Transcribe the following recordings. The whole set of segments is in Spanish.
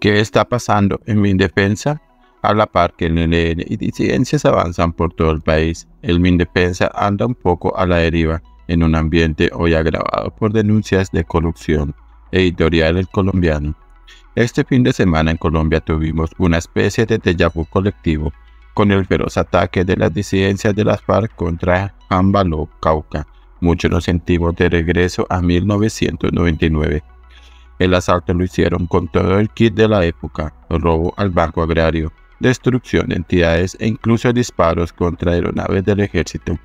¿Qué está pasando en Mindefensa? A la par que el ELN y disidencias avanzan por todo el país, el Mindefensa anda un poco a la deriva en un ambiente hoy agravado por denuncias de corrupción. Editorial El Colombiano. Este fin de semana en Colombia tuvimos una especie de déjà vu colectivo con el feroz ataque de las disidencias de las FARC contra Ambaló, Cauca. Muchos nos sentimos de regreso a 1999. El asalto lo hicieron con todo el kit de la época: robo al banco agrario, destrucción de entidades e incluso disparos contra aeronaves del ejército.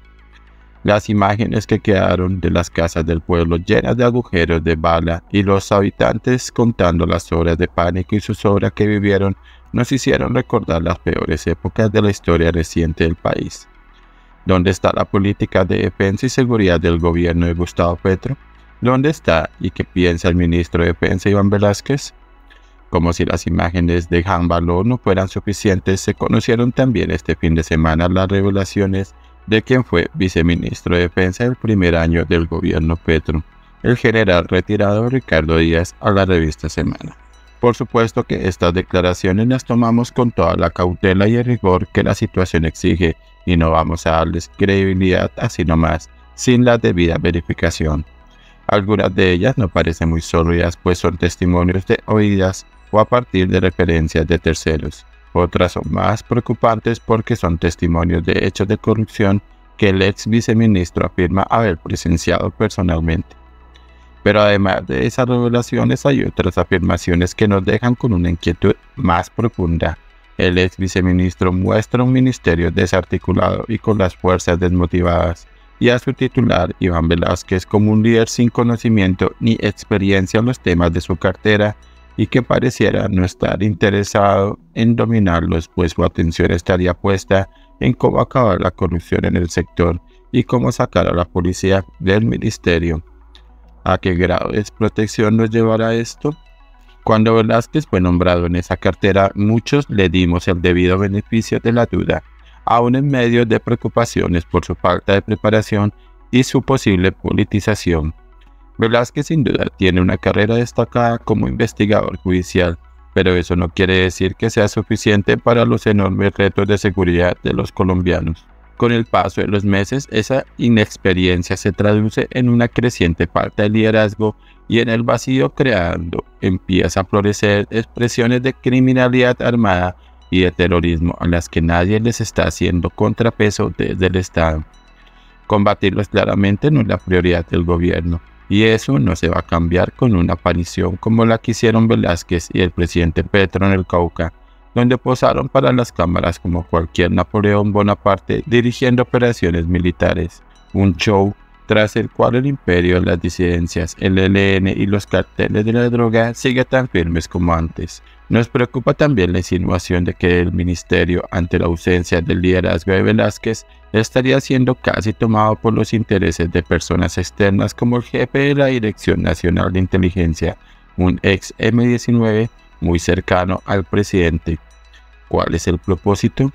Las imágenes que quedaron de las casas del pueblo llenas de agujeros de bala y los habitantes contando las horas de pánico y zozobra que vivieron nos hicieron recordar las peores épocas de la historia reciente del país. ¿Dónde está la política de defensa y seguridad del gobierno de Gustavo Petro? ¿Dónde está y qué piensa el ministro de Defensa Iván Velásquez? Como si las imágenes de Ambaló no fueran suficientes, se conocieron también este fin de semana las revelaciones de quien fue viceministro de Defensa el primer año del gobierno Petro, el general retirado Ricardo Díaz, a la revista Semana. Por supuesto que estas declaraciones las tomamos con toda la cautela y el rigor que la situación exige y no vamos a darles credibilidad así nomás, sin la debida verificación. Algunas de ellas no parecen muy sólidas, pues son testimonios de oídas o a partir de referencias de terceros. Otras son más preocupantes porque son testimonios de hechos de corrupción que el ex viceministro afirma haber presenciado personalmente. Pero además de esas revelaciones hay otras afirmaciones que nos dejan con una inquietud más profunda. El ex viceministro muestra un ministerio desarticulado y con las fuerzas desmotivadas, y a su titular, Iván Velásquez, como un líder sin conocimiento ni experiencia en los temas de su cartera y que pareciera no estar interesado en dominarlos, pues su atención estaría puesta en cómo acabar la corrupción en el sector y cómo sacar a la policía del ministerio. ¿A qué grado de desprotección nos llevará esto? Cuando Velásquez fue nombrado en esa cartera, muchos le dimos el debido beneficio de la duda, aún en medio de preocupaciones por su falta de preparación y su posible politización. Velásquez sin duda tiene una carrera destacada como investigador judicial, pero eso no quiere decir que sea suficiente para los enormes retos de seguridad de los colombianos. Con el paso de los meses, esa inexperiencia se traduce en una creciente falta de liderazgo y en el vacío creando empieza a florecer expresiones de criminalidad armada y de terrorismo a las que nadie les está haciendo contrapeso desde el Estado. Combatirlos claramente no es la prioridad del gobierno, y eso no se va a cambiar con una aparición como la que hicieron Velásquez y el presidente Petro en el Cauca, donde posaron para las cámaras como cualquier Napoleón Bonaparte dirigiendo operaciones militares, un show tras el cual el imperio de las disidencias, el ELN y los carteles de la droga sigue tan firmes como antes. Nos preocupa también la insinuación de que el ministerio, ante la ausencia del liderazgo de Velásquez, estaría siendo casi tomado por los intereses de personas externas como el jefe de la Dirección Nacional de Inteligencia, un ex M-19 muy cercano al presidente. ¿Cuál es el propósito?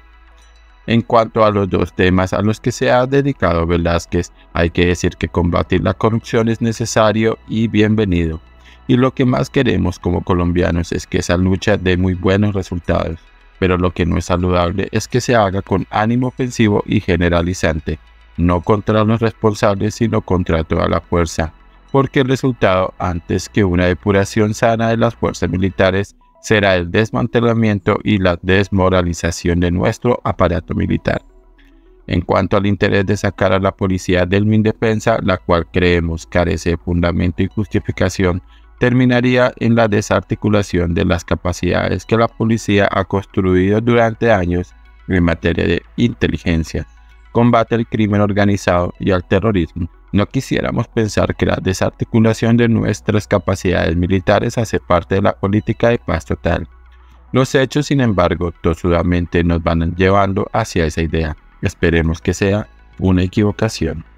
En cuanto a los dos temas a los que se ha dedicado Velásquez, hay que decir que combatir la corrupción es necesario y bienvenido. Y lo que más queremos como colombianos es que esa lucha dé muy buenos resultados. Pero lo que no es saludable es que se haga con ánimo ofensivo y generalizante, no contra los responsables sino contra toda la fuerza, porque el resultado, antes que una depuración sana de las fuerzas militares, será el desmantelamiento y la desmoralización de nuestro aparato militar. En cuanto al interés de sacar a la policía del Mindefensa, la cual creemos carece de fundamento y justificación, terminaría en la desarticulación de las capacidades que la policía ha construido durante años en materia de inteligencia, combate al crimen organizado y al terrorismo. No quisiéramos pensar que la desarticulación de nuestras capacidades militares hace parte de la política de paz total. Los hechos, sin embargo, tosudamente nos van llevando hacia esa idea. Esperemos que sea una equivocación.